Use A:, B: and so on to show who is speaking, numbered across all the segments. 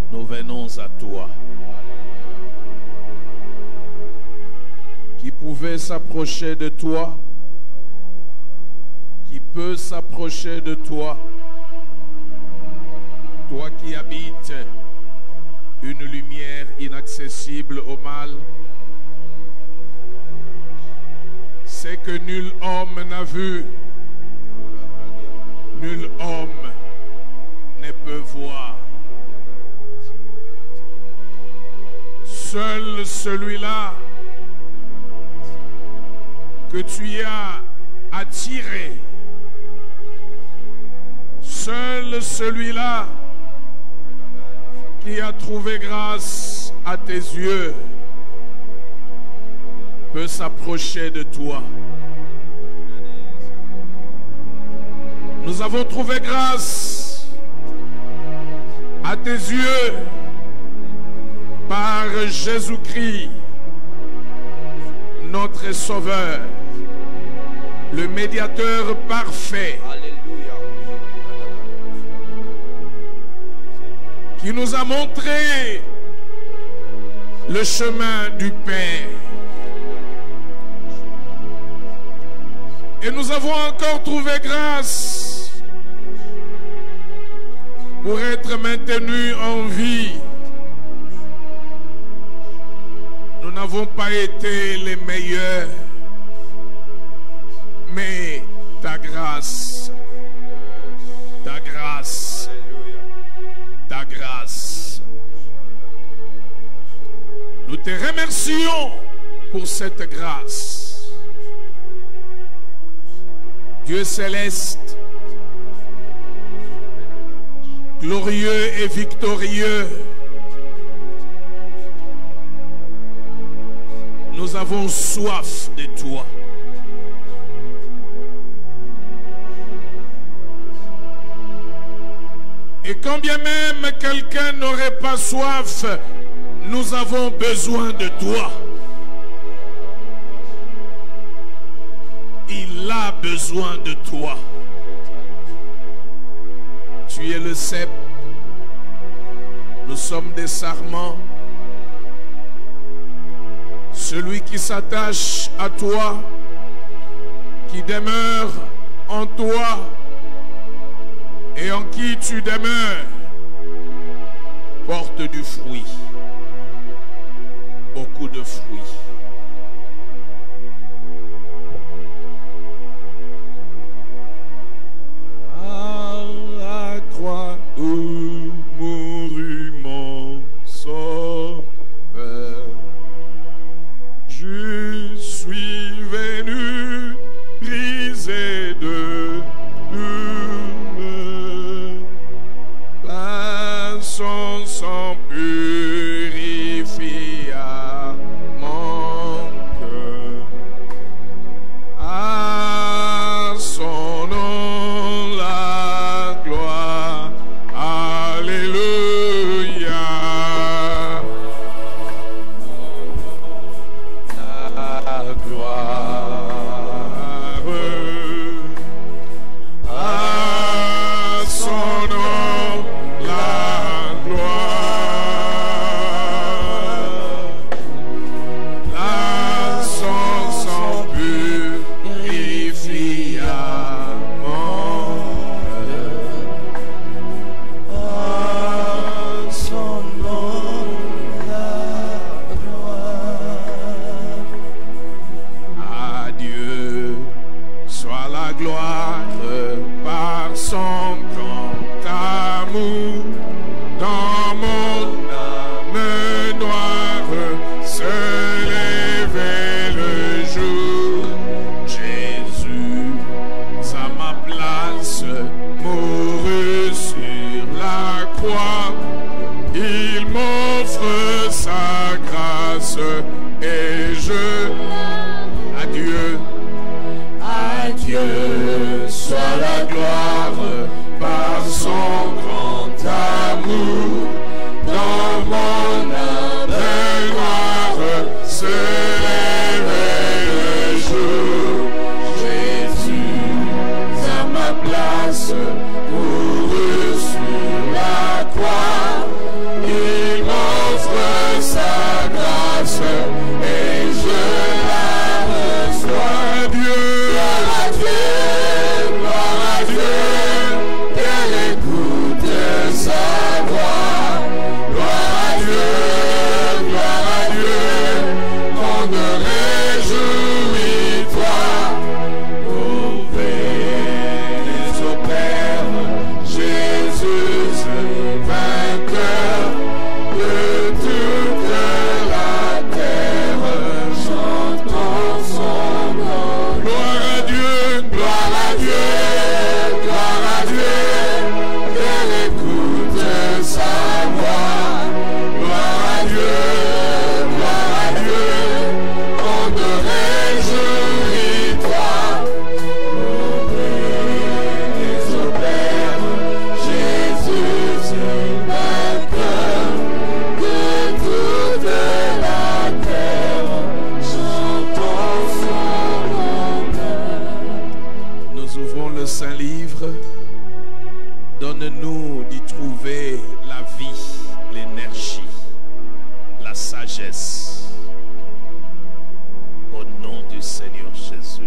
A: nous venons à toi. Qui pouvait s'approcher de toi? Qui peut s'approcher de toi? Toi qui habites une lumière inaccessible au mal, c'est que nul homme n'a vu, nul homme ne peut voir. Seul celui-là que tu as attiré, seul celui-là qui a trouvé grâce à tes yeux peut s'approcher de toi. Nous avons trouvé grâce à tes yeux par Jésus-Christ, notre Sauveur, le médiateur parfait.
B: Alléluia.
A: Qui nous a montré le chemin du Père. Et nous avons encore trouvé grâce pour être maintenus en vie. Nous n'avons pas été les meilleurs, mais ta grâce, ta grâce, ta grâce. Nous te remercions pour cette grâce. Dieu céleste, glorieux et victorieux, nous avons soif de toi. Et quand bien même quelqu'un n'aurait pas soif, nous avons besoin de toi. Il a besoin de toi. Tu es le cep. Nous sommes des sarments. Celui qui s'attache à toi, qui demeure en toi et en qui tu demeures, porte du fruit. Beaucoup de fruits. Où mourut mon sauveur, je suis venu briser de douleur, par son sang purifia mon cœur, à son nom la gloire. Alléluia. La gloire à son nom, la gloire. sagesse. Au nom du Seigneur Jésus.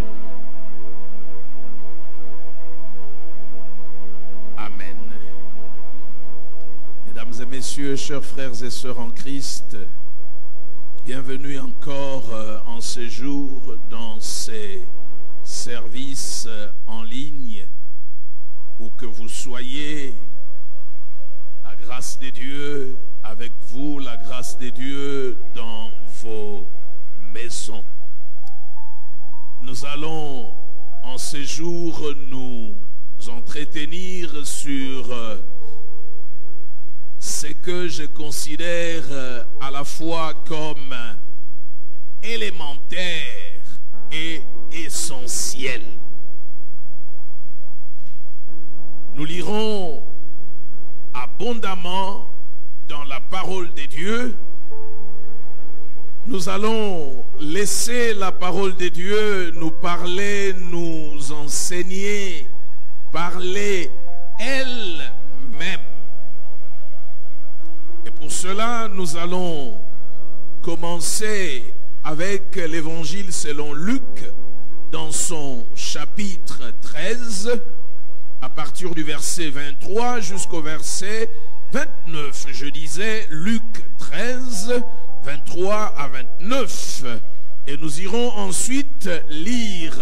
A: Amen. Mesdames et messieurs, chers frères et sœurs en Christ, bienvenue encore en séjour dans ces services en ligne, où que vous soyez. La grâce de Dieu avec vous, la grâce de Dieu dans vos maisons. Nous allons en ces jours nous entretenir sur ce que je considère à la fois comme élémentaire et essentiel. Nous lirons abondamment dans la parole de Dieu. Nous allons laisser la parole de Dieu nous parler, nous enseigner, parler elle-même. Et pour cela, nous allons commencer avec l'évangile selon Luc dans son chapitre 13, à partir du verset 23 jusqu'au verset 29. Je disais Luc 13, 23 à 29. Et nous irons ensuite lire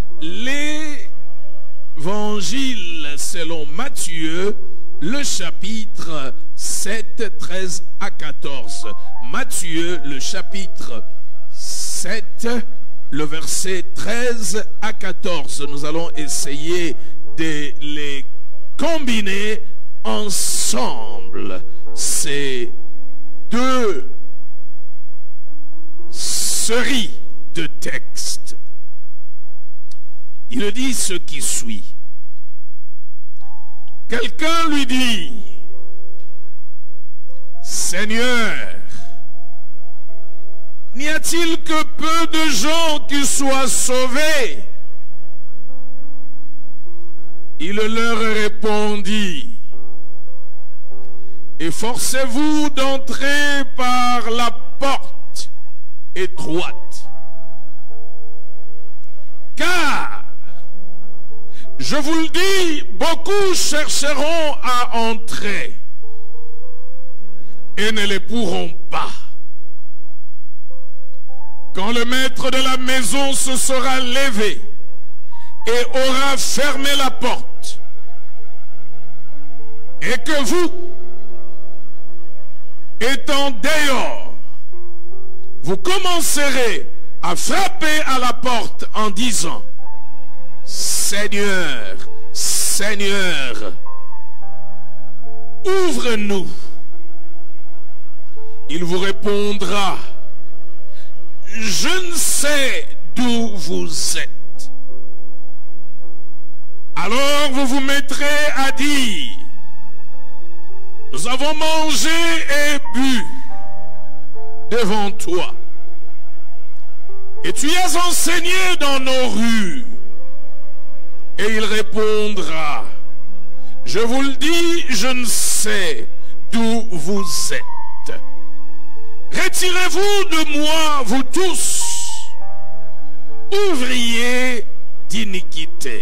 A: l'évangile selon Matthieu, le chapitre 7, 13 à 14. Matthieu, le chapitre 7, le verset 13 à 14. Nous allons essayer de les combiner ensemble, ces deux séries de textes. Il dit ce qui suit. Quelqu'un lui dit: Seigneur, n'y a-t-il que peu de gens qui soient sauvés? Il leur répondit: efforcez-vous d'entrer par la porte étroite, car, je vous le dis, beaucoup chercheront à entrer et ne les pourront pas. Quand le maître de la maison se sera levé et aura fermé la porte, et que vous, étant dehors, vous commencerez à frapper à la porte en disant: Seigneur, Seigneur, ouvre-nous. Il vous répondra: je ne sais d'où vous êtes. Alors vous vous mettrez à dire: nous avons mangé et bu devant toi, et tu as enseigné dans nos rues. Et il répondra: je vous le dis, je ne sais d'où vous êtes. Retirez-vous de moi, vous tous, ouvriers d'iniquité.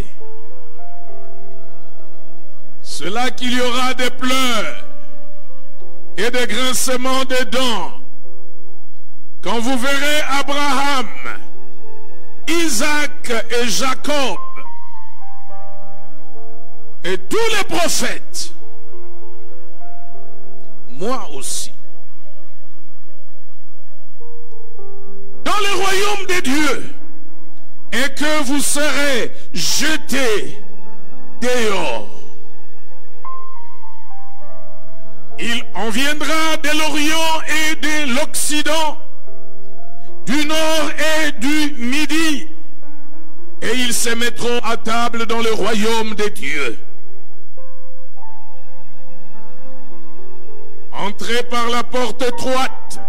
A: C'est là qu'il y aura des pleurs et des grincements de dents quand vous verrez Abraham, Isaac et Jacob et tous les prophètes, moi aussi, dans le royaume de Dieu, et que vous serez jetés dehors. Il en viendra de l'Orient et de l'Occident, du Nord et du Midi, et ils se mettront à table dans le royaume de Dieu. Entrez par la porte étroite,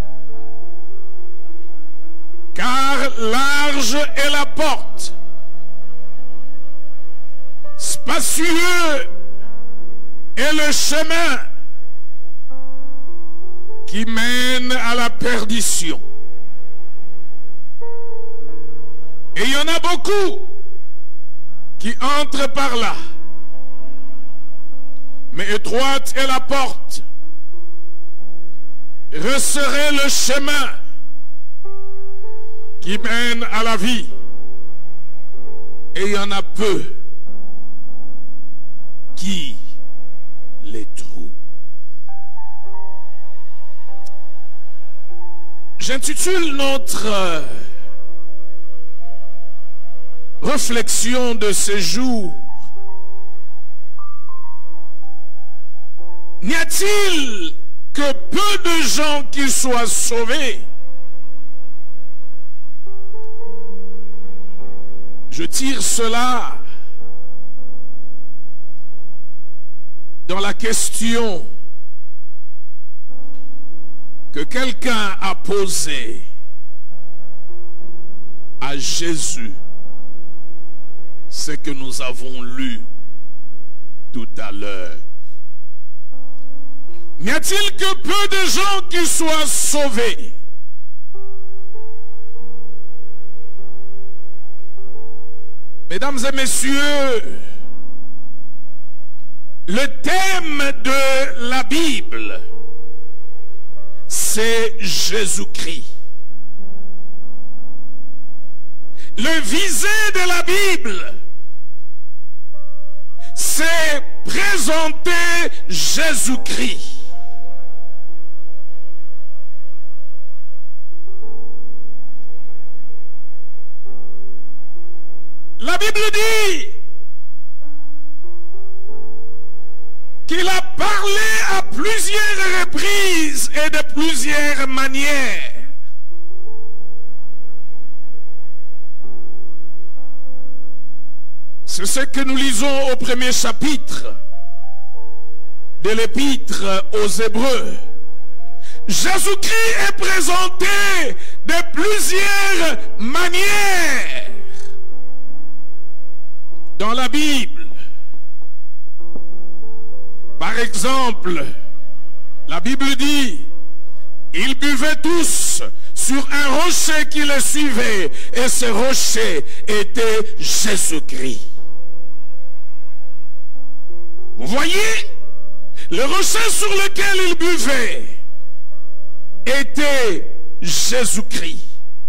A: car large est la porte, spacieux est le chemin qui mènent à la perdition. Et il y en a beaucoup qui entrent par là. Mais étroite est la porte, resserrez le chemin qui mène à la vie. Et il y en a peu qui les trouvent. J'intitule notre réflexion de ces jours: n'y a-t-il que peu de gens qui soient sauvés? Je tire cela dans la question que quelqu'un a posée à Jésus, ce que nous avons lu tout à l'heure. N'y a-t-il que peu de gens qui soient sauvés? Mesdames et messieurs, le thème de la Bible, c'est Jésus-Christ. Le visé de la Bible, c'est présenter Jésus-Christ. La Bible dit qu'il a parlé à plusieurs reprises et de plusieurs manières. C'est ce que nous lisons au premier chapitre de l'épître aux Hébreux. Jésus-Christ est présenté de plusieurs manières dans la Bible. Par exemple, la Bible dit: ils buvaient tous sur un rocher qui les suivait, et ce rocher était Jésus-Christ. Vous voyez, le rocher sur lequel ils buvaient était Jésus-Christ.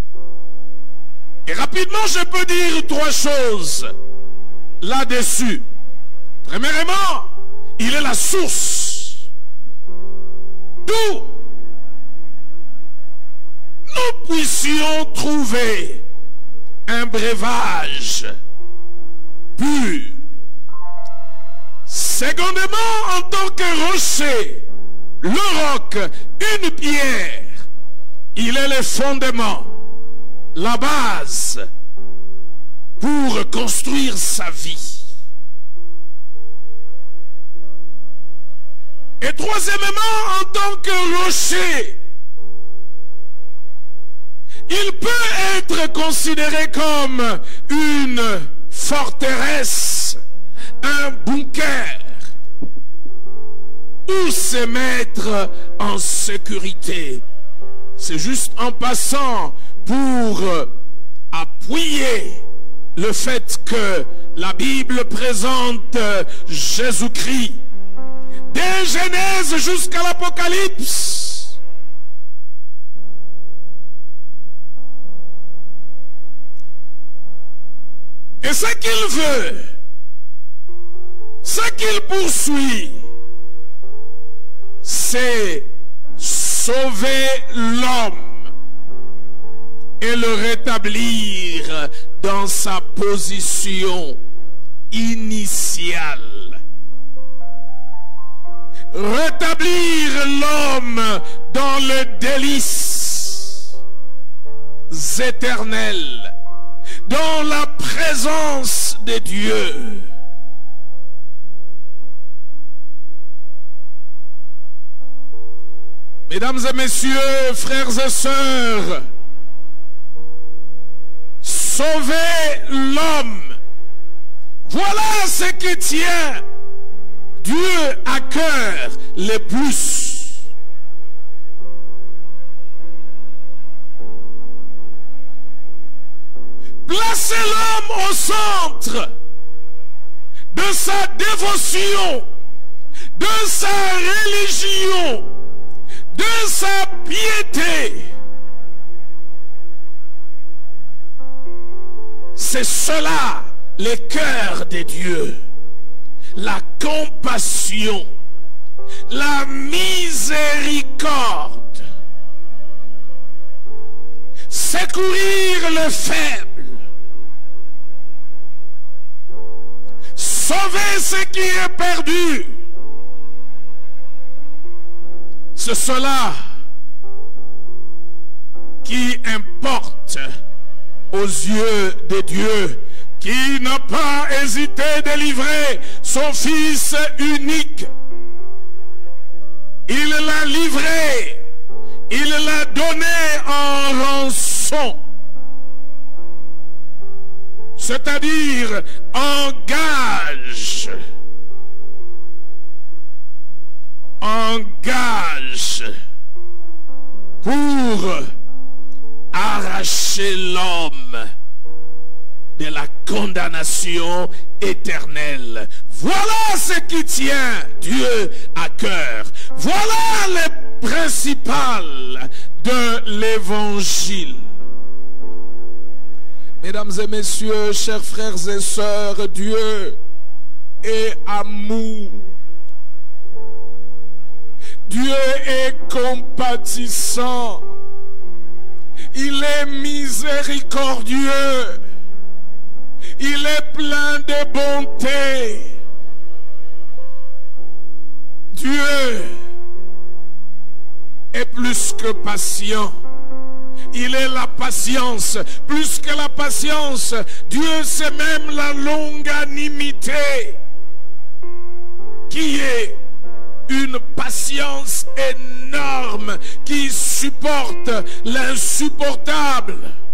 A: Et rapidement, je peux dire trois choses là-dessus. Premièrement, il est la source d'où nous puissions trouver un breuvage pur. Secondement, en tant que rocher, le roc, une pierre, il est le fondement, la base pour construire sa vie. Et troisièmement, en tant que rocher, il peut être considéré comme une forteresse, un bunker, ou se mettre en sécurité. C'est juste en passant pour appuyer le fait que la Bible présente Jésus-Christ dès Genèse jusqu'à l'Apocalypse. Et ce qu'il veut, ce qu'il poursuit, c'est sauver l'homme et le rétablir dans sa position initiale. Rétablir l'homme dans le délice éternel, dans la présence de Dieu. Mesdames et messieurs, frères et sœurs, sauver l'homme, voilà ce qui tient Dieu à cœur le plus. placer l'homme au centre de sa dévotion, de sa religion, de sa piété. C'est cela le cœur de Dieu. La compassion, la miséricorde. Secourir le faible. Sauver ce qui est perdu. C'est cela qui importe aux yeux de Dieu, qui n'a pas hésité de livrer son Fils unique. Il l'a livré, il l'a donné en rançon, c'est-à-dire en gage. En gage pour arracher l'homme de la condamnation éternelle. Voilà ce qui tient Dieu à cœur. Voilà le principal de l'évangile. Mesdames et messieurs, chers frères et sœurs, Dieu est amour. Dieu est compatissant. Il est miséricordieux. Il est plein de bonté. Dieu est plus que patient. Il est la patience. Plus que la patience, Dieu c'est même la longanimité, qui est une patience énorme qui supporte l'insupportable.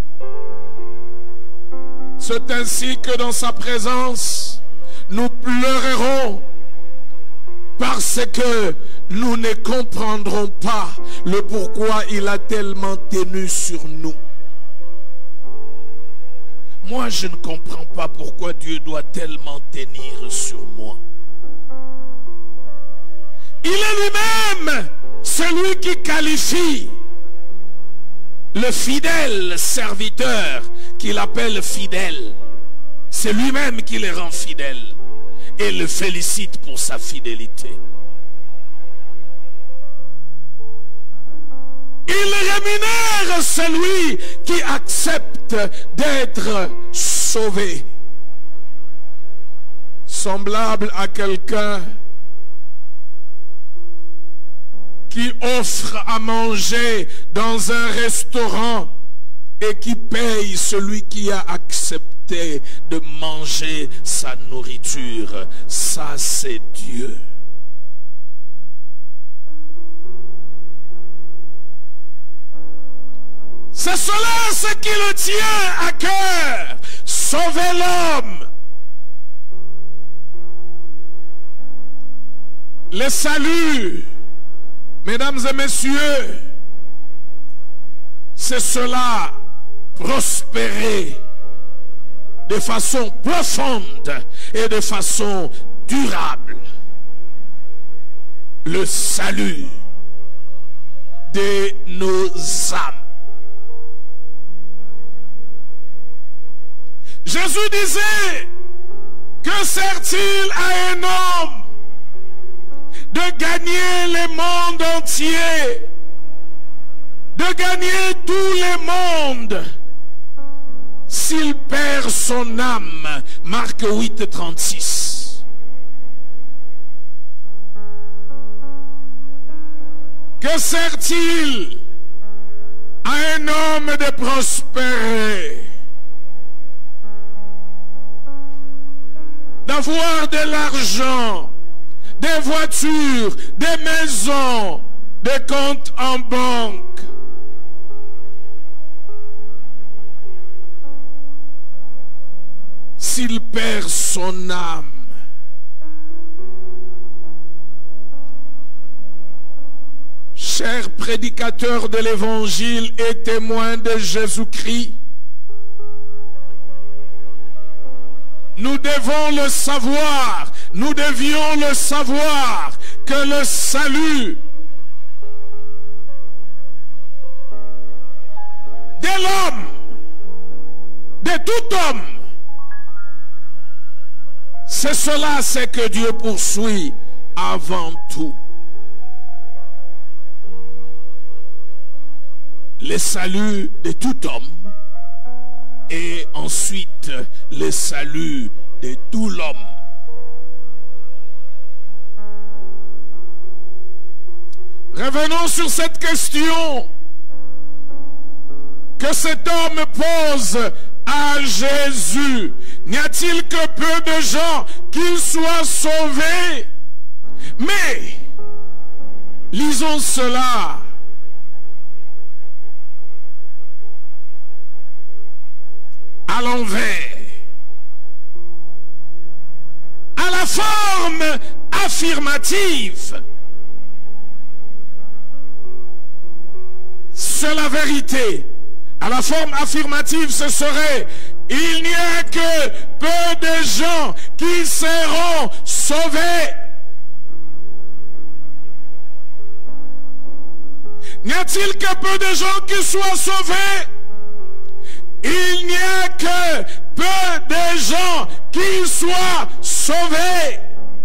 A: C'est ainsi que dans sa présence, nous pleurerons parce que nous ne comprendrons pas le pourquoi il a tellement tenu sur nous. Moi, je ne comprends pas pourquoi Dieu doit tellement tenir sur moi. Il est lui-même celui qui qualifie le fidèle serviteur qu'il appelle fidèle. C'est lui-même qui le rend fidèle et le félicite pour sa fidélité. Il rémunère celui qui accepte d'être sauvé. Semblable à quelqu'un qui offre à manger dans un restaurant et qui paye celui qui a accepté de manger sa nourriture. Ça, c'est Dieu. C'est cela ce qui le tient à cœur. Sauver l'homme. Le salut. Mesdames et messieurs, c'est cela, prospérer de façon profonde et de façon durable. Le salut de nos âmes. Jésus disait, que sert-il à un homme de gagner le monde entier, de gagner tout le monde, s'il perd son âme? Marc 8, 36. Que sert-il à un homme de prospérer, d'avoir de l'argent, des voitures, des maisons, des comptes en banque, s'il perd son âme? Chers prédicateurs de l'évangile et témoins de Jésus-Christ, nous devons le savoir, nous devions le savoir, que le salut de l'homme, de tout homme, c'est cela, c'est que Dieu poursuit avant tout. Le salut de tout homme et ensuite le salut de tout l'homme. Revenons sur cette question que cet homme pose à Jésus. N'y a-t-il que peu de gens qui soient sauvés? Mais lisons cela. À l'envers, à la forme affirmative. C'est la vérité. À la forme affirmative, ce serait: il n'y a que peu de gens qui seront sauvés. N'y a-t-il que peu de gens qui soient sauvés? Il n'y a que peu de gens qui soient sauvés.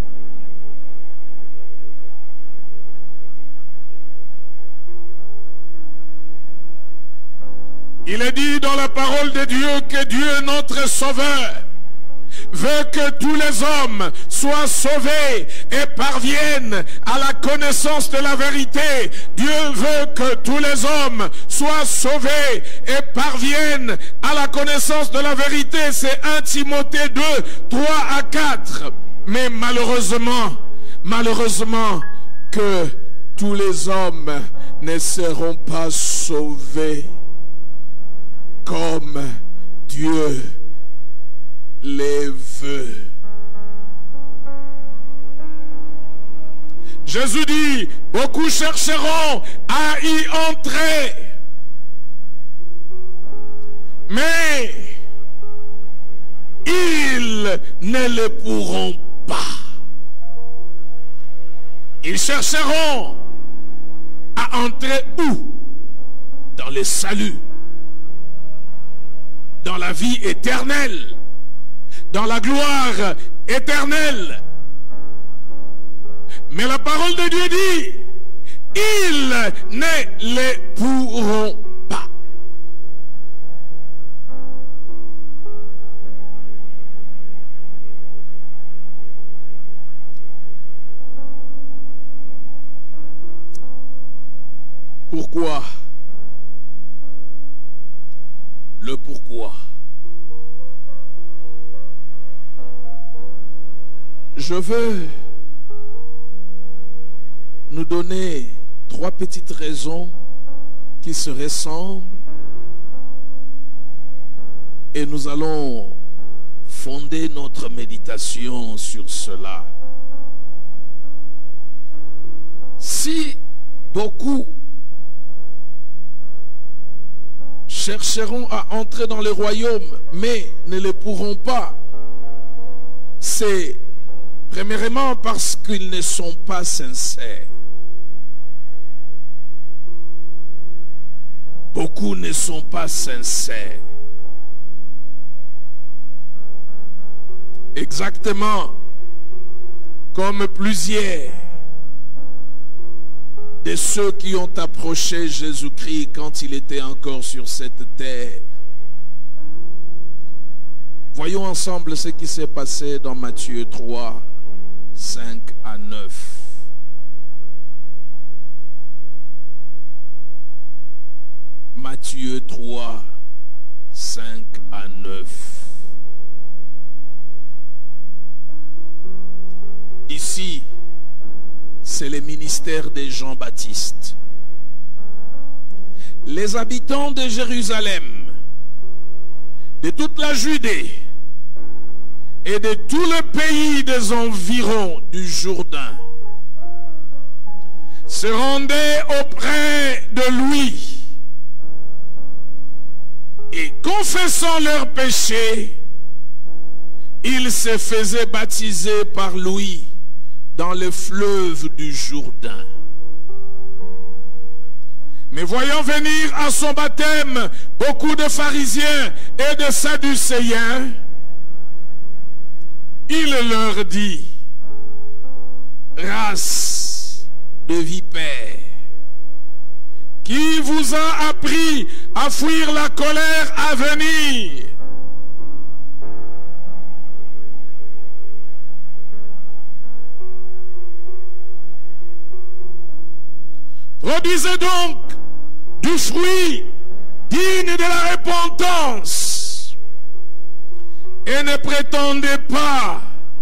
A: Il est dit dans la parole de Dieu que Dieu, notre Sauveur, veut que tous les hommes soient sauvés et parviennent à la connaissance de la vérité. Dieu veut que tous les hommes soient sauvés et parviennent à la connaissance de la vérité. C'est 1 Timothée 2, 3 à 4. Mais malheureusement, que tous les hommes ne seront pas sauvés comme Dieu les veut. Jésus dit: beaucoup chercheront à y entrer, mais ils ne le pourront pas. Ils chercheront à entrer où? Dans le salut, dans la vie éternelle, dans la gloire éternelle. Mais la parole de Dieu dit: ils ne le pourront pas. Pourquoi? Le pourquoi. Je veux nous donner 3 petites raisons qui se ressemblent et nous allons fonder notre méditation sur cela. Si beaucoup chercheront à entrer dans le royaume mais ne le pourront pas, c'est premièrement parce qu'ils ne sont pas sincères. Beaucoup ne sont pas sincères. Exactement comme plusieurs de ceux qui ont approché Jésus-Christ quand il était encore sur cette terre. Voyons ensemble ce qui s'est passé dans Matthieu 3, 5 à 9. Matthieu 3, 5 à 9. Ici, c'est le ministère de Jean-Baptiste. Les habitants de Jérusalem, de toute la Judée et de tout le pays des environs du Jourdain se rendaient auprès de lui et confessant leurs péchés, il se faisait baptiser par Louis dans le fleuve du Jourdain. Mais voyant venir à son baptême beaucoup de pharisiens et de sadducéens, il leur dit: race de vipères, qui vous a appris à fuir la colère à venir? Produisez donc du fruit digne de la repentance et ne prétendez pas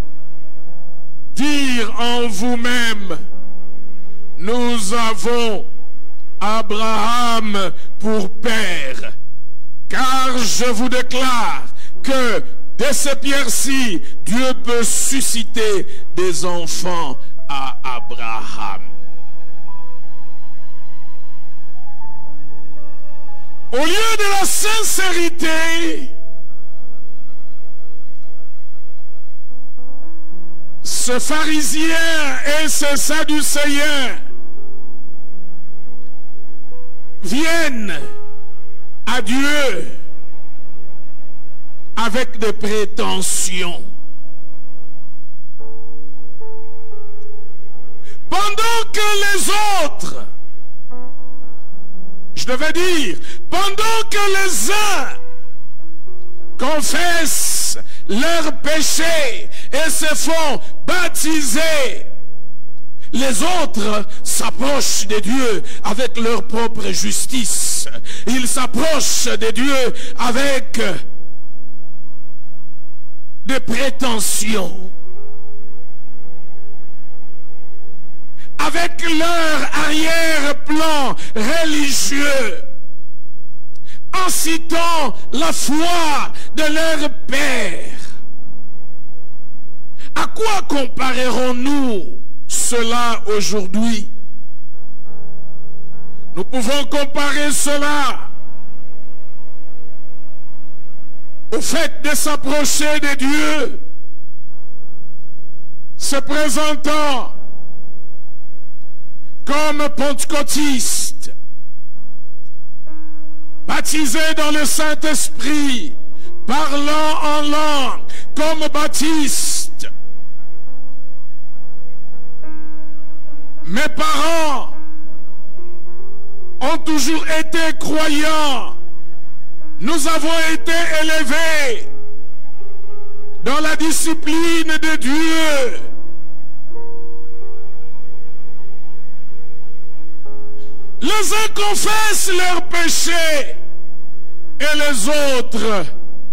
A: dire en vous-même: nous avons Abraham pour père, car je vous déclare que de ces pierres-ci, Dieu peut susciter des enfants à Abraham. Au lieu de la sincérité, ce pharisien et ce sadducéen viennent à Dieu avec des prétentions. Pendant que les autres, je devais dire, pendant que les uns confessent leurs péchés et se font baptiser, les autres s'approchent de Dieu avec leur propre justice. Ils s'approchent de Dieu avec des prétentions, avec leur arrière-plan religieux, en citant la foi de leur père. À quoi comparerons-nous cela aujourd'hui? Nous pouvons comparer cela au fait de s'approcher de Dieu, se présentant comme pentecôtiste, baptisé dans le Saint-Esprit, parlant en langue comme Baptiste. Mes parents ont toujours été croyants. Nous avons été élevés dans la discipline de Dieu. Les uns confessent leurs péchés et les autres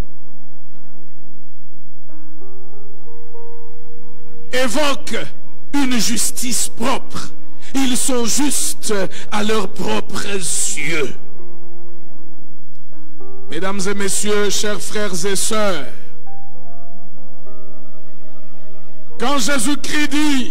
A: évoquent une justice propre. Ils sont justes à leurs propres yeux. Mesdames et messieurs, chers frères et sœurs, quand Jésus-Christ dit: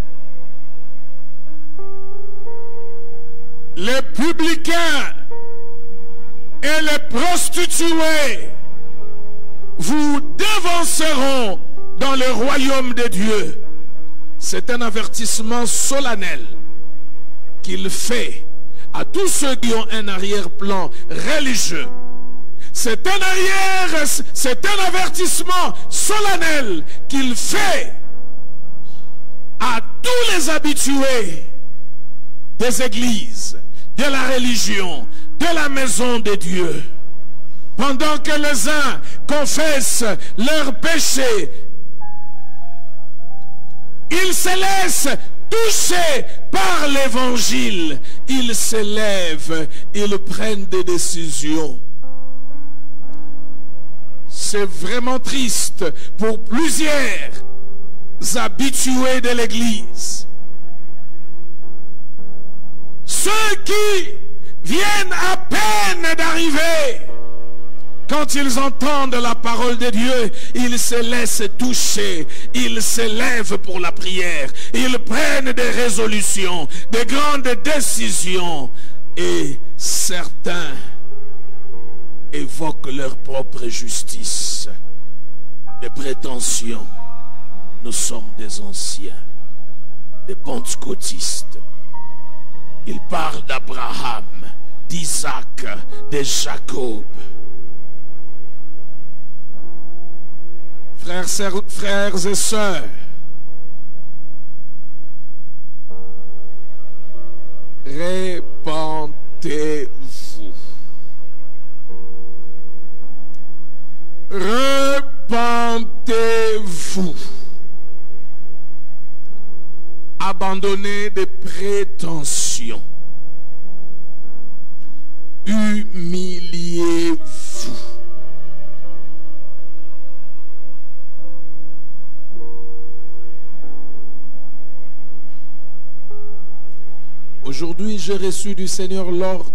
A: les publicains et les prostituées vous devanceront dans le royaume de Dieu, c'est un avertissement solennel qu'il fait à tous ceux qui ont un arrière-plan religieux. C'est un avertissement solennel qu'il fait à tous les habitués des églises, de la religion, de la maison de Dieu. Pendant que les uns confessent leurs péchés, ils se laissent toucher par l'évangile. Ils se lèvent, ils prennent des décisions. C'est vraiment triste pour plusieurs habitués de l'église. Ceux qui viennent à peine d'arriver, quand ils entendent la parole de Dieu, ils se laissent toucher, ils se lèvent pour la prière, ils prennent des résolutions, des grandes décisions, et certains évoquent leur propre justice des prétentions. Nous sommes des anciens, des pentecôtistes. Il parle d'Abraham, d'Isaac, de Jacob. Frères et sœurs, repentez-vous. Repentez-vous. Abandonnez des prétentions. Humiliez-vous. Aujourd'hui, j'ai reçu du Seigneur l'ordre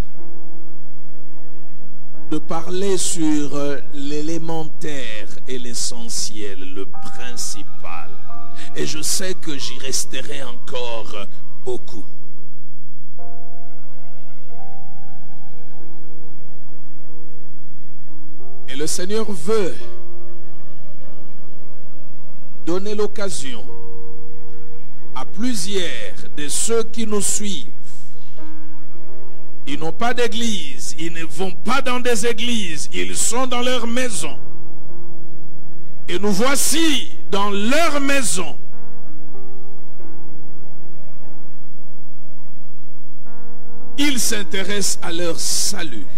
A: de parler sur l'élémentaire et l'essentiel, le principal. Et je sais que j'y resterai encore beaucoup. Et le Seigneur veut donner l'occasion à plusieurs de ceux qui nous suivent. Ils n'ont pas d'église, ils ne vont pas dans des églises, ils sont dans leur maison. Et nous voici dans leur maison. Ils s'intéressent à leur salut.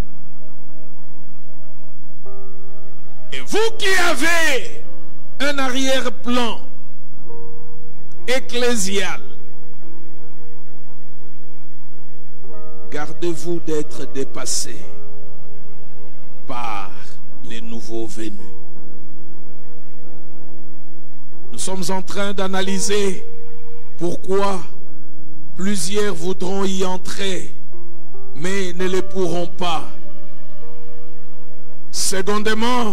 A: Et vous qui avez un arrière-plan ecclésial, gardez-vous d'être dépassés par les nouveaux venus. Nous sommes en train d'analyser pourquoi plusieurs voudront y entrer, mais ne le pourront pas. Secondement,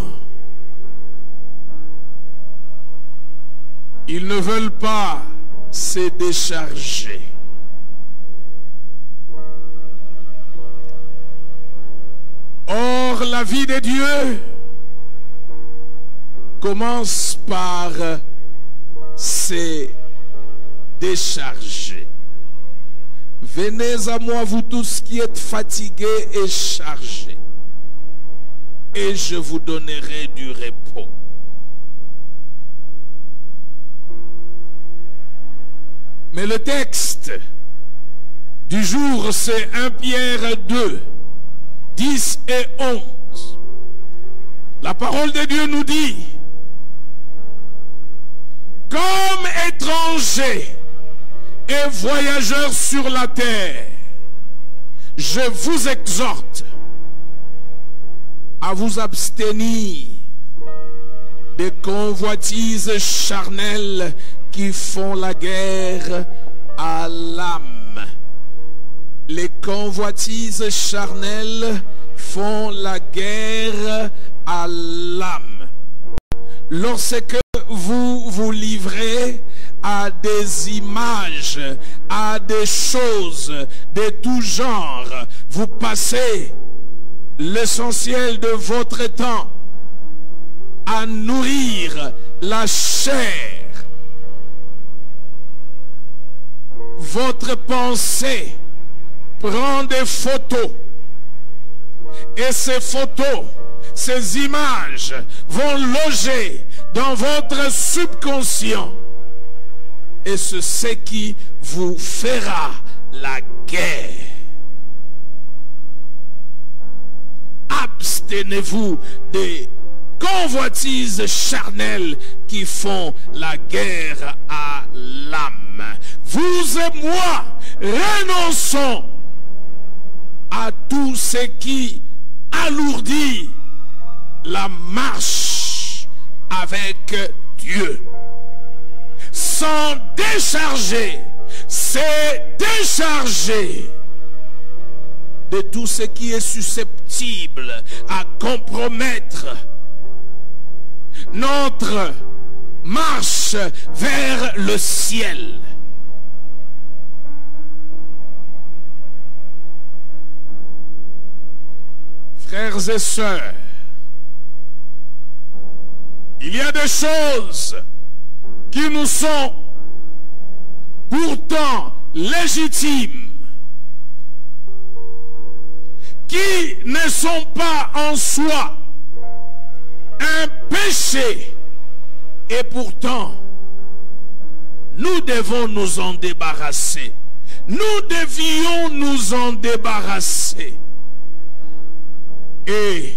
A: ils ne veulent pas se décharger. Or, la vie de Dieu commence par se décharger. Venez à moi, vous tous qui êtes fatigués et chargés, et je vous donnerai du repos. Mais le texte du jour, c'est 1 Pierre 2, 10 et 11. La parole de Dieu nous dit: comme étrangers et voyageurs sur la terre, je vous exhorte à vous abstenir des convoitises charnelles qui font la guerre à l'âme. Les convoitises charnelles font la guerre à l'âme. Lorsque vous vous livrez à des images, à des choses de tout genre, vous passez l'essentiel de votre temps à nourrir la chair. Votre pensée prend des photos, et ces photos, ces images vont loger dans votre subconscient, et c'est ce qui vous fera la guerre. Abstenez-vous des convoitises charnelles qui font la guerre à l'âme. Vous et moi renonçons à tout ce qui alourdit la marche avec Dieu. S'en décharger, c'est décharger de tout ce qui est susceptible à compromettre notre marche vers le ciel. Frères et sœurs, Il y a des choses qui nous sont pourtant légitimes, qui ne sont pas en soi un péché, et pourtant nous devons nous en débarrasser. Nous devions nous en débarrasser. Et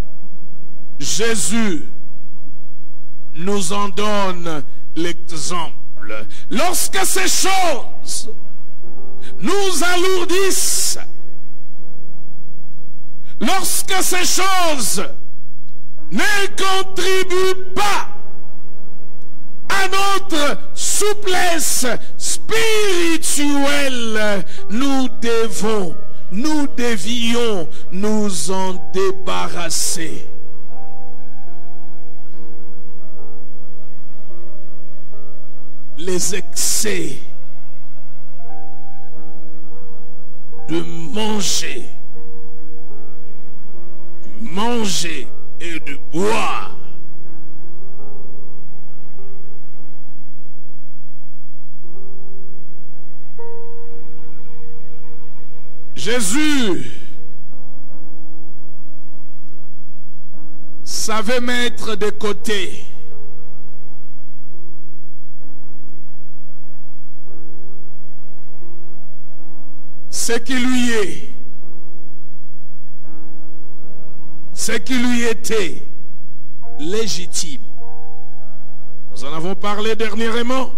A: Jésus nous en donne l'exemple. Lorsque ces choses nous alourdissent, lorsque ces choses ne contribuent pas à notre souplesse spirituelle, nous devions nous en débarrasser. Les excès de manger et de boire Jésus savait mettre de côté ce qui lui était légitime. Nous en avons parlé dernièrement.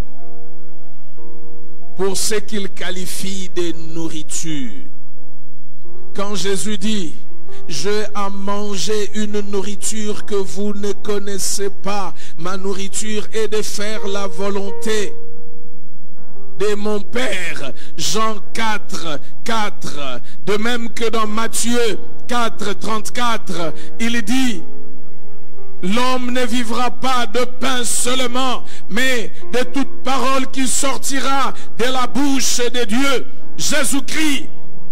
A: Pour ce qu'il qualifie de nourriture. Quand Jésus dit, j'ai à manger une nourriture que vous ne connaissez pas, ma nourriture est de faire la volonté de mon Père. Jean 4, 4. De même que dans Matthieu 4, 34, il dit, l'homme ne vivra pas de pain seulement, mais de toute parole qui sortira de la bouche de Dieu. Jésus-Christ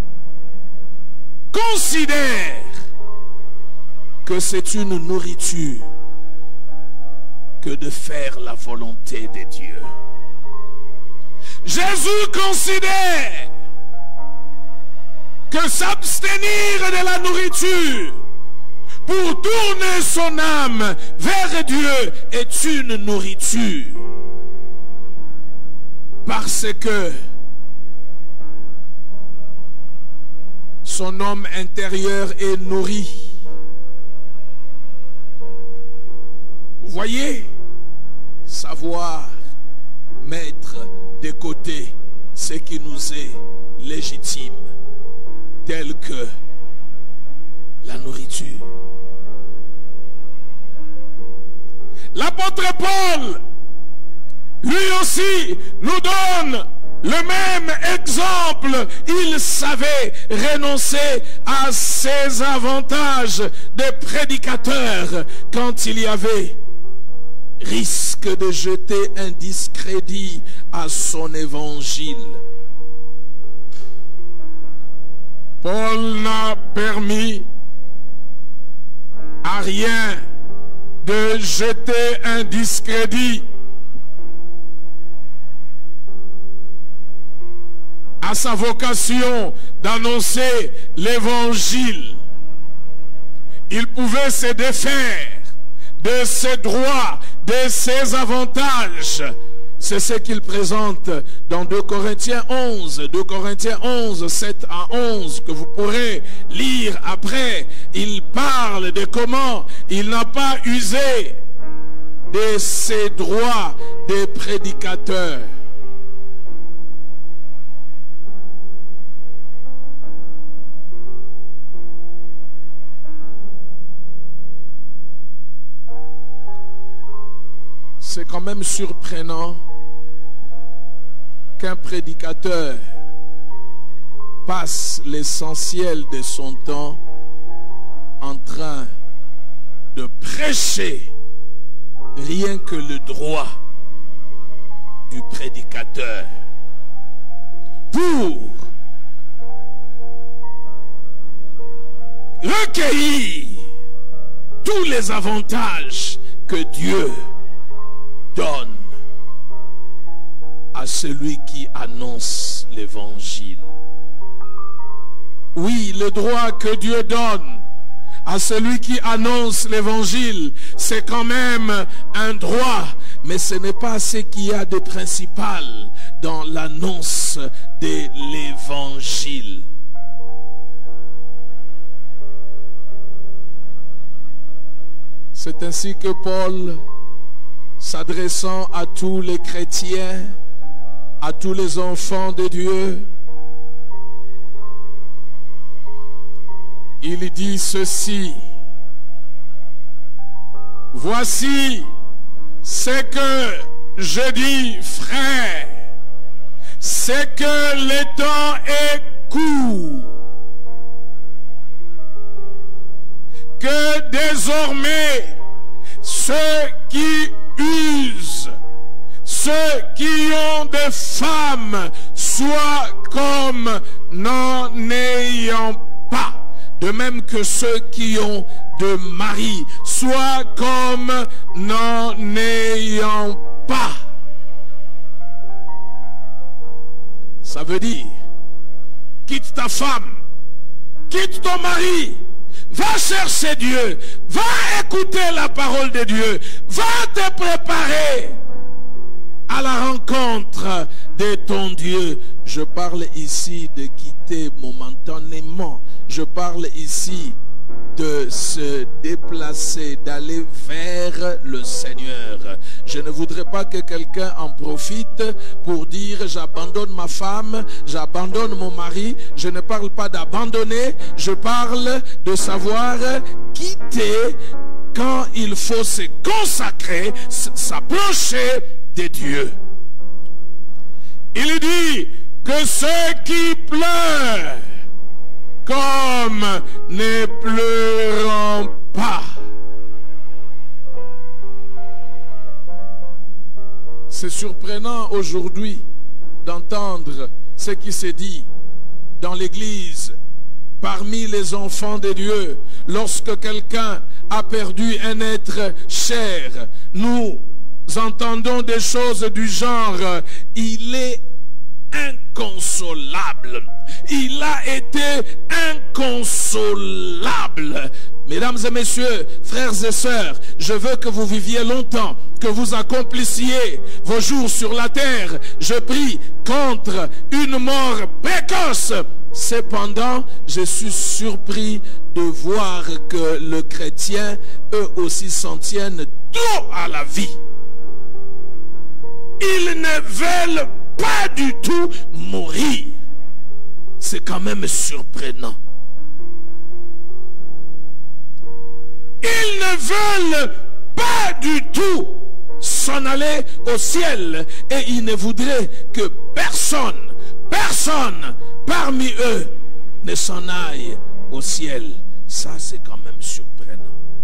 A: considère que c'est une nourriture que de faire la volonté de Dieu. Jésus considère que s'abstenir de la nourriture pour tourner son âme vers Dieu est une nourriture. Parce que son homme intérieur est nourri. Vous voyez, savoir mettre de côté ce qui nous est légitime, tel que la nourriture. L'apôtre Paul, lui aussi, nous donne le même exemple. Il savait renoncer à ses avantages de prédicateur quand il y avait risque de jeter un discrédit à son évangile. Paul n'a permis à rien de jeter un discrédit à sa vocation d'annoncer l'évangile. Il pouvait se défaire de ses droits, de ses avantages. C'est ce qu'il présente dans 2 Corinthiens 11, 2 Corinthiens 11, 7 à 11, que vous pourrez lire après. Il parle de comment il n'a pas usé de ses droits de prédicateur. C'est quand même surprenant qu'un prédicateur passe l'essentiel de son temps en train de prêcher rien que le droit du prédicateur pour recueillir tous les avantages que Dieu donne à celui qui annonce l'évangile. Oui, le droit que Dieu donne à celui qui annonce l'évangile, c'est quand même un droit, mais ce n'est pas ce qu'il y a de principal dans l'annonce de l'évangile. C'est ainsi que Paul, s'adressant à tous les chrétiens, à tous les enfants de Dieu, il dit ceci: voici ce que je dis, frère, c'est que le temps est court, que désormais ceux qui usent, ceux qui ont des femmes, soient comme n'en ayant pas. De même que ceux qui ont de mari, soient comme n'en ayant pas. Ça veut dire, quitte ta femme, quitte ton mari, va chercher Dieu, va écouter la parole de Dieu, va te préparer à la rencontre de ton Dieu. Je parle ici de quitter momentanément. Je parle ici de se déplacer, d'aller vers le Seigneur. Je ne voudrais pas que quelqu'un en profite pour dire j'abandonne ma femme, j'abandonne mon mari. Je ne parle pas d'abandonner, je parle de savoir quitter quand il faut se consacrer, s'approcher de Dieu. Il dit que ceux qui pleurent comme ne pleurant pas. C'est surprenant aujourd'hui d'entendre ce qui se dit dans l'église, parmi les enfants de Dieu, lorsque quelqu'un a perdu un être cher. Nous entendons des choses du genre, il est inconsolable. Il a été inconsolable. Mesdames et messieurs, frères et sœurs, je veux que vous viviez longtemps, que vous accomplissiez vos jours sur la terre. Je prie contre une mort précoce. Cependant, je suis surpris de voir que les chrétiens, eux aussi, s'en tiennent trop à la vie. Ils ne veulent pas du tout mourir. C'est quand même surprenant. Ils ne veulent pas du tout s'en aller au ciel. Et ils ne voudraient que personne parmi eux ne s'en aille au ciel. Ça, c'est quand même surprenant.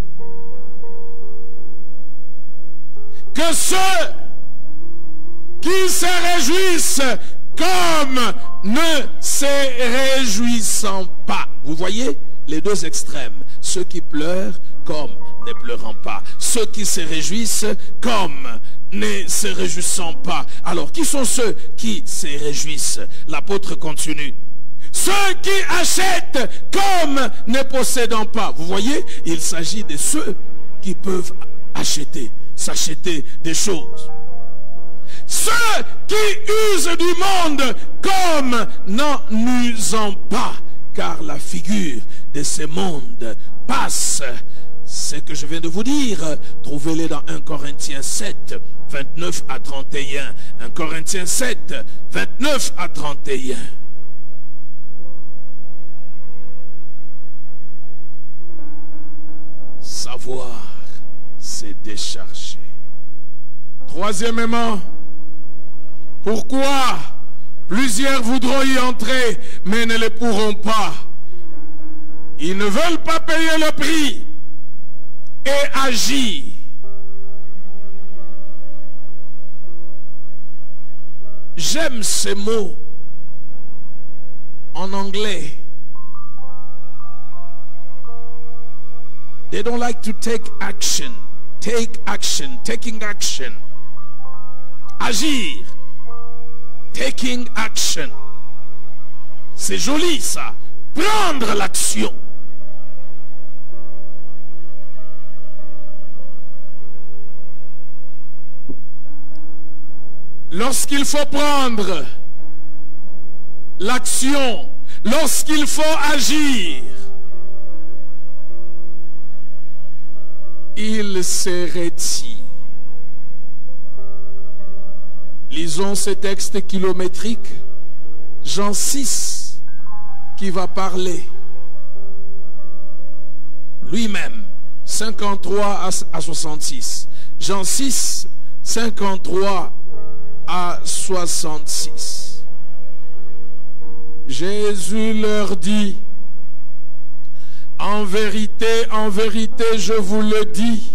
A: Que ceux qui se réjouissent comme ne se réjouissant pas. Vous voyez les deux extrêmes. Ceux qui pleurent comme ne pleurant pas. Ceux qui se réjouissent comme ne se réjouissant pas. Alors, qui sont ceux qui se réjouissent? L'apôtre continue. Ceux qui achètent comme ne possédant pas. Vous voyez, il s'agit de ceux qui peuvent acheter, s'acheter des choses. Ceux qui usent du monde comme n'en usant pas, car la figure de ce monde passe. Ce que je viens de vous dire, trouvez-les dans 1 Corinthiens 7, 29 à 31. 1 Corinthiens 7, 29 à 31. Savoir, c'est décharger. Troisièmement, pourquoi plusieurs voudront y entrer, mais ne le pourront pas? Ils ne veulent pas payer le prix et agir. J'aime ces mots en anglais. They don't like to take action. take action, taking action. Agir, taking action. C'est joli ça, prendre l'action. Lorsqu'il faut prendre l'action, lorsqu'il faut agir, il se retire. Lisons ce texte kilométrique, Jean 6, qui va parler lui-même, 53 à 66. Jean 6, 53 à 66. Jésus leur dit, en vérité, je vous le dis,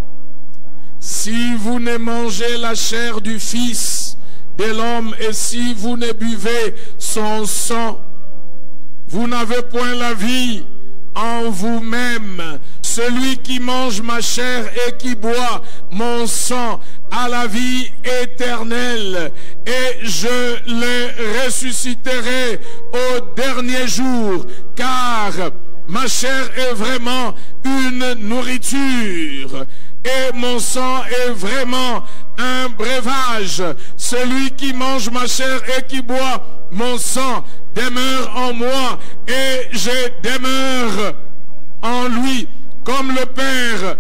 A: si vous ne mangez la chair du Fils de l'homme et si vous ne buvez son sang, vous n'avez point la vie en vous-même. Celui qui mange ma chair et qui boit mon sang a la vie éternelle, et je le ressusciterai au dernier jour, car ma chair est vraiment une nourriture et mon sang est vraiment un breuvage. Celui qui mange ma chair et qui boit mon sang demeure en moi et je demeure en lui, comme le Père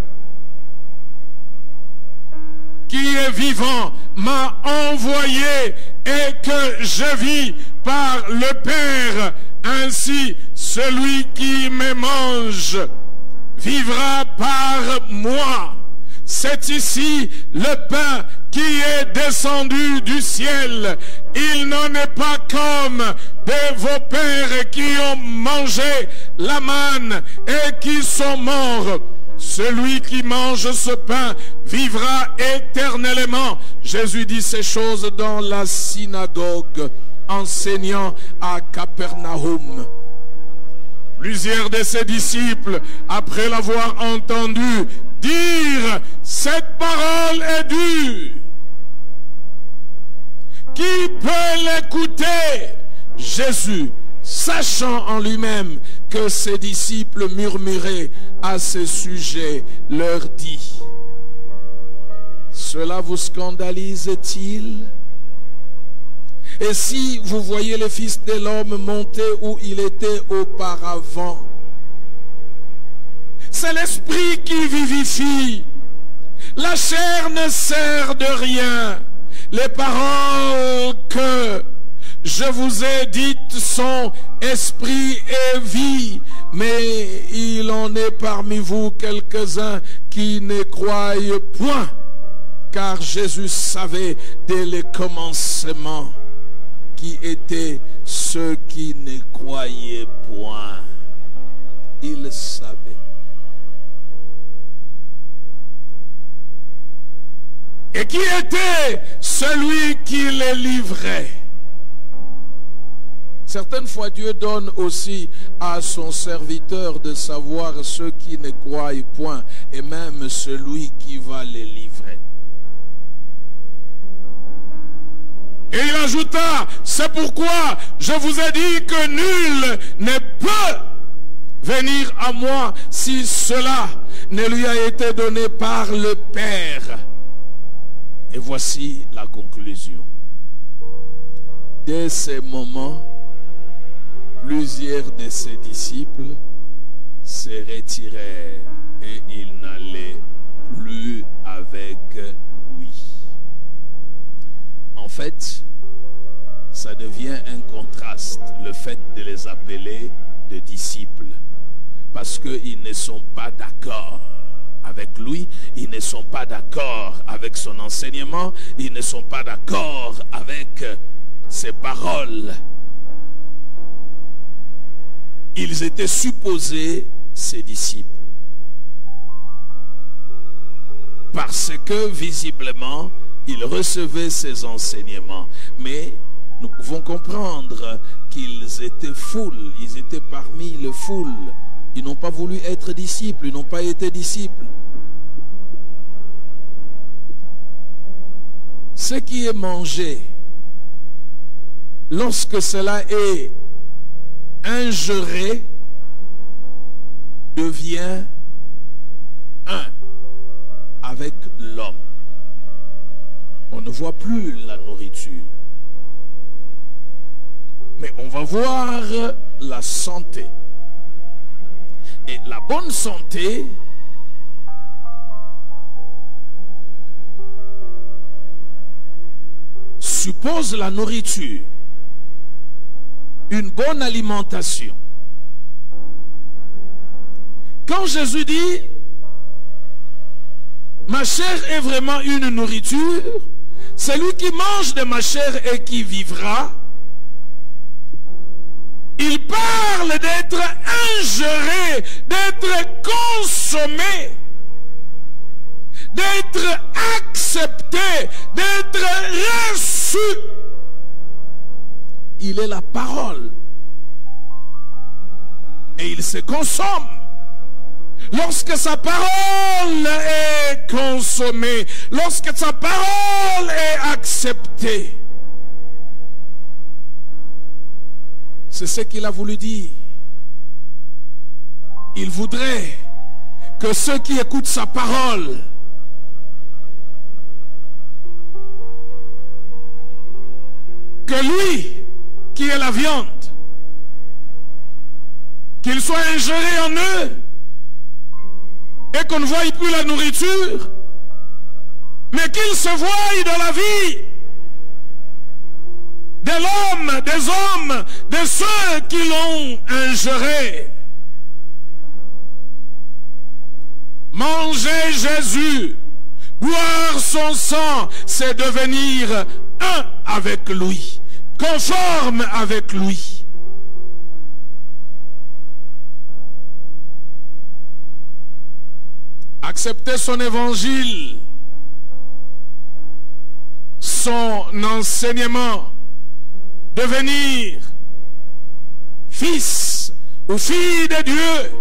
A: qui est vivant m'a envoyé et que je vis par le Père. Ainsi, celui qui me mange vivra par moi. C'est ici le pain qui est descendu du ciel. Il n'en est pas comme de vos pères qui ont mangé la manne et qui sont morts. Celui qui mange ce pain vivra éternellement. Jésus dit ces choses dans la synagogue, enseignant à Capernaum. Plusieurs de ses disciples, après l'avoir entendu dire « Cette parole est dure, qui peut l'écouter ?» Jésus, sachant en lui-même que ses disciples murmuraient à ce sujet, leur dit, « Cela vous scandalise-t-il ? Et si vous voyez le Fils de l'homme monter où il était auparavant, c'est l'esprit qui vivifie. La chair ne sert de rien. Les paroles que je vous ai dites sont esprit et vie, mais il en est parmi vous quelques-uns qui ne croient point, car Jésus savait dès le commencement qui étaient ceux qui ne croyaient point. Il savait. Et qui était celui qui les livrait. Certaines fois, Dieu donne aussi à son serviteur de savoir ceux qui ne croient point, et même celui qui va les livrer. Et il ajouta, c'est pourquoi je vous ai dit que nul ne peut venir à moi si cela ne lui a été donné par le Père. Et voici la conclusion. Dès ce moment, plusieurs de ses disciples se retirèrent et ils n'allaient plus avec lui. En fait, ça devient un contraste, le fait de les appeler de disciples, parce qu'ils ne sont pas d'accord avec lui, ils ne sont pas d'accord avec son enseignement, ils ne sont pas d'accord avec ses paroles. Ils étaient supposés ses disciples, parce que visiblement ils recevaient ses enseignements, mais nous pouvons comprendre qu'ils étaient foules, ils étaient parmi le foule. Ils n'ont pas voulu être disciples, ils n'ont pas été disciples. ce qui est mangé, lorsque cela est ingéré, devient un avec l'homme. On ne voit plus la nourriture, mais on va voir la santé. Et la bonne santé suppose la nourriture, une bonne alimentation. Quand Jésus dit ma chair est vraiment une nourriture, celui qui mange de ma chair et qui vivra, il parle d'être ingéré, d'être consommé, d'être accepté, d'être reçu. Il est la parole et il se consomme. Lorsque sa parole est consommée, lorsque sa parole est acceptée, c'est ce qu'il a voulu dire. Il voudrait que ceux qui écoutent sa parole que lui, qui est la viande, qu'il soit ingéré en eux et qu'on ne voie plus la nourriture, mais qu'il se voie dans la vie de l'homme, des hommes, de ceux qui l'ont ingéré. Manger Jésus, boire son sang, c'est devenir un avec lui, conforme avec lui. Accepter son évangile, son enseignement, devenir fils ou fille de Dieu.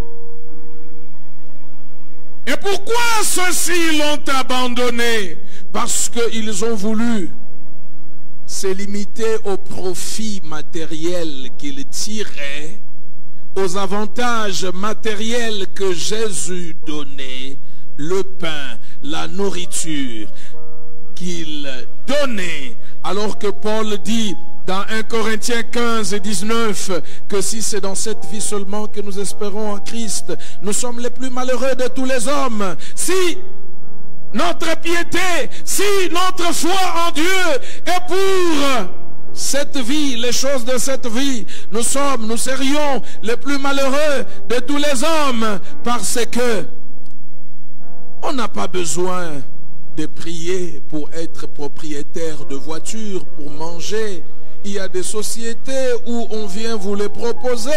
A: Et pourquoi ceux-ci l'ont abandonné? Parce qu'ils ont voulu se limiter au profit matériel qu'ils tiraient, aux avantages matériels que Jésus donnait, le pain, la nourriture qu'il donnait, alors que Paul dit dans 1 Corinthiens 15 et 19 que si c'est dans cette vie seulement que nous espérons en Christ, nous sommes les plus malheureux de tous les hommes. Si notre piété, si notre foi en Dieu est pour cette vie, les choses de cette vie, nous serions les plus malheureux de tous les hommes, parce que on n'a pas besoin de prier pour être propriétaire de voitures, pour manger. Il y a des sociétés où on vient vous les proposer.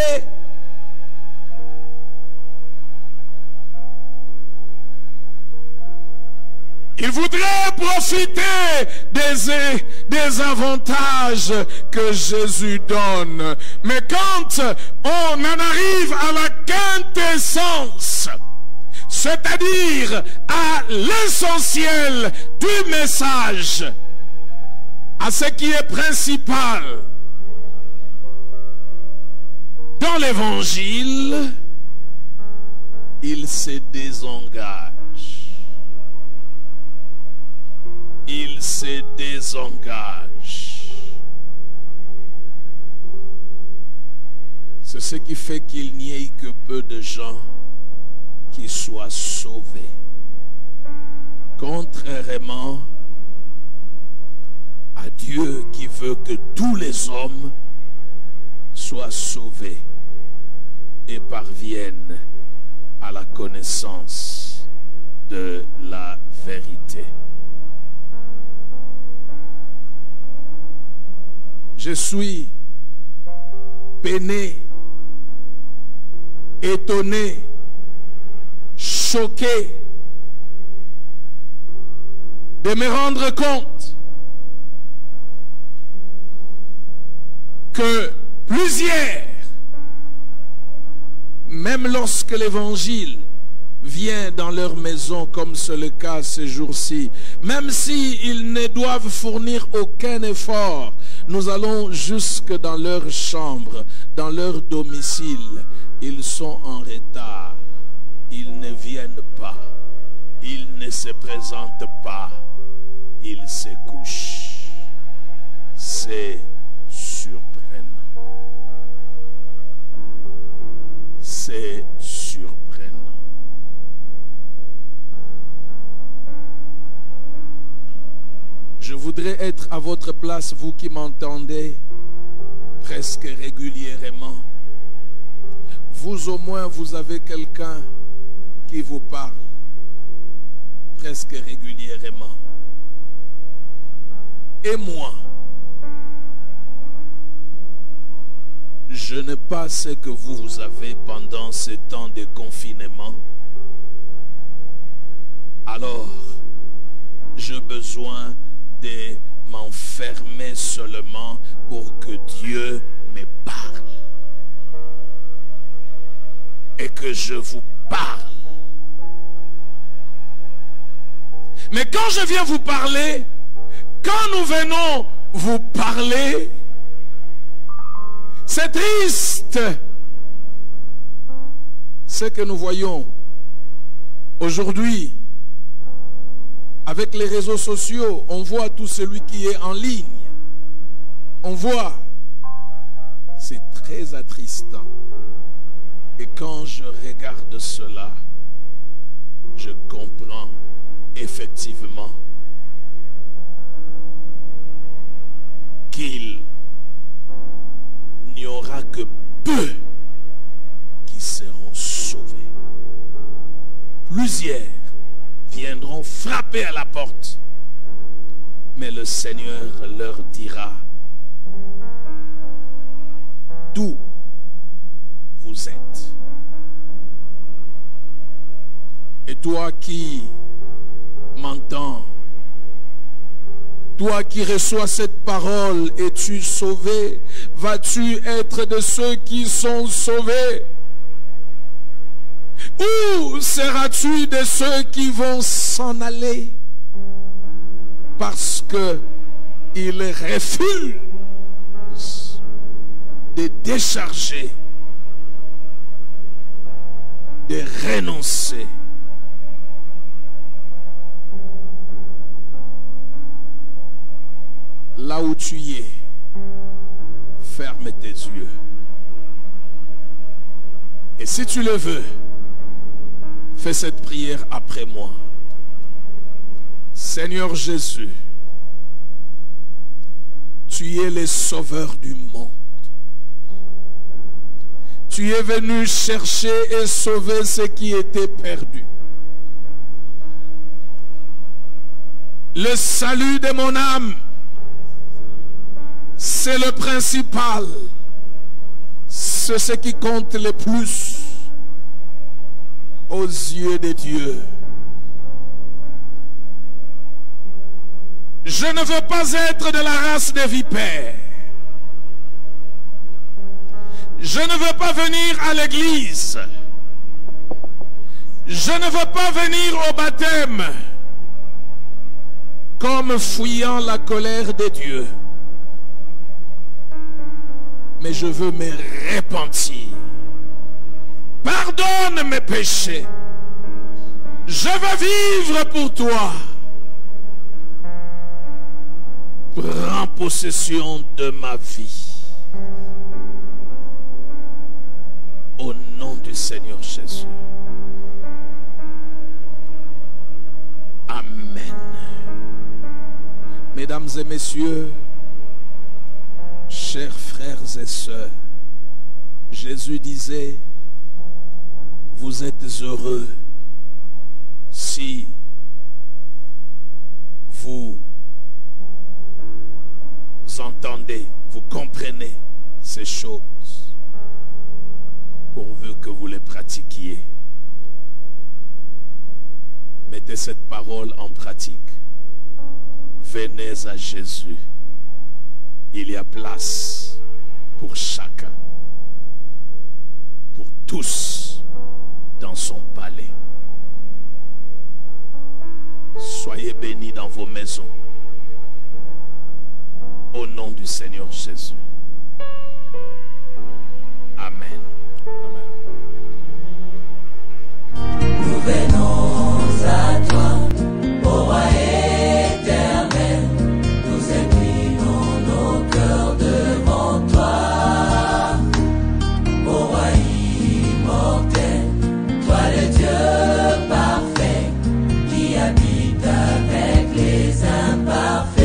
A: Il voudrait profiter des avantages que Jésus donne. Mais quand on en arrive à la quintessence, c'est-à-dire à l'essentiel du message, à ce qui est principal dans l'évangile, il se désengage. Il se désengage. C'est ce qui fait qu'il n'y ait que peu de gens qui soient sauvés. Contrairement à Dieu qui veut que tous les hommes soient sauvés et parviennent à la connaissance de la vérité. Je suis peiné, étonné, choqué de me rendre compte que plusieurs, même lorsque l'évangile vient dans leur maison, comme c'est le cas ces jours-ci, même s'ils ne doivent fournir aucun effort, nous allons jusque dans leur chambre, dans leur domicile. Ils sont en retard. Ils ne viennent pas. Ils ne se présentent pas. Ils se couchent. C'est surprenant. C'est surprenant. Je voudrais être à votre place, vous qui m'entendez presque régulièrement. Vous au moins, vous avez quelqu'un qui vous parle presque régulièrement. Et moi, je n'ai pas ce que vous avez pendant ce temps de confinement. Alors, j'ai besoin de m'enfermer seulement pour que Dieu me parle. Et que je vous parle. Mais quand je viens vous parler, quand nous venons vous parler, c'est triste ce que nous voyons aujourd'hui. Avec les réseaux sociaux, on voit tout celui qui est en ligne. On voit. C'est très attristant. Et quand je regarde cela, je comprends effectivement qu'il n'y aura que peu qui seront sauvés. Plusieurs viendront frapper à la porte, mais le Seigneur leur dira: d'où vous êtes? Et toi qui m'entends, toi qui reçois cette parole, es-tu sauvé? Vas-tu être de ceux qui sont sauvés? Ou seras-tu de ceux qui vont s'en aller parce qu'ils refusent de décharger, de renoncer? Là où tu y es, ferme tes yeux. Et si tu le veux, fais cette prière après moi. Seigneur Jésus, tu es le sauveur du monde. Tu es venu chercher et sauver ce qui était perdu. Le salut de mon âme, c'est le principal. C'est ce qui compte le plus aux yeux de Dieu. Je ne veux pas être de la race des vipères. Je ne veux pas venir à l'église. Je ne veux pas venir au baptême comme fuyant la colère de Dieu. Mais je veux me repentir. Pardonne mes péchés. Je veux vivre pour toi. Prends possession de ma vie. Au nom du Seigneur Jésus. Amen. Mesdames et messieurs, chers frères et sœurs, Jésus disait: vous êtes heureux si vous entendez, vous comprenez ces choses, pourvu que vous les pratiquiez. Mettez cette parole en pratique. Venez à Jésus. Il y a place pour chacun, pour tous dans son palais. Soyez bénis dans vos maisons. Au nom du Seigneur Jésus. Amen.
B: Amen.
C: Nous venons à toi, ô roi éternel, nous inclinons nos cœurs devant toi. Ô roi immortel, toi le Dieu parfait, qui habite avec les imparfaits.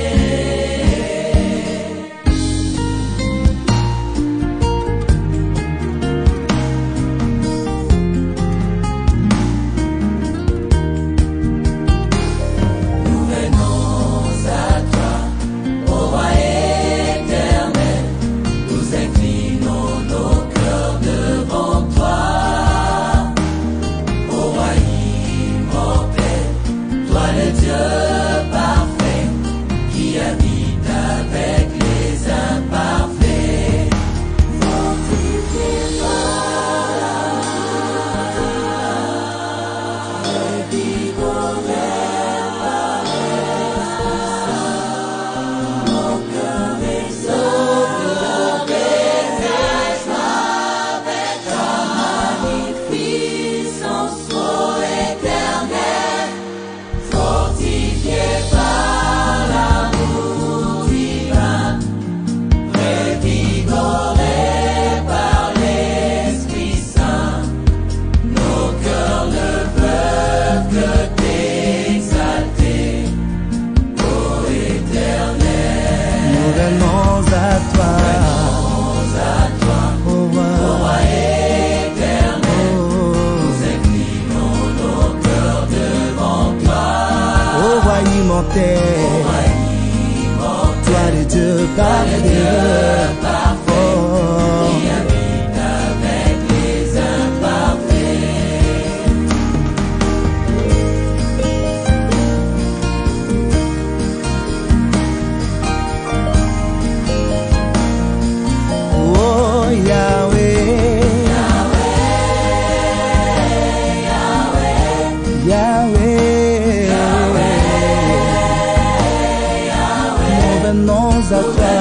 D: Toi le Dieu parfait, qui habite avec les imparfaits. Oh Yahweh, Yahweh, Yahweh, Yahweh. Nous venons à toi.